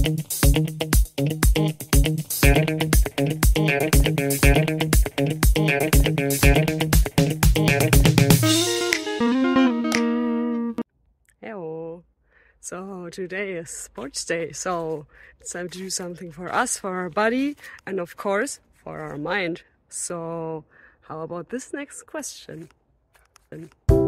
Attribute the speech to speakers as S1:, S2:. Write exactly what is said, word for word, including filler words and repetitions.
S1: Hello. So today is sports day, so it's time to do something for us, for our body, and of course for our mind. So how about this next question?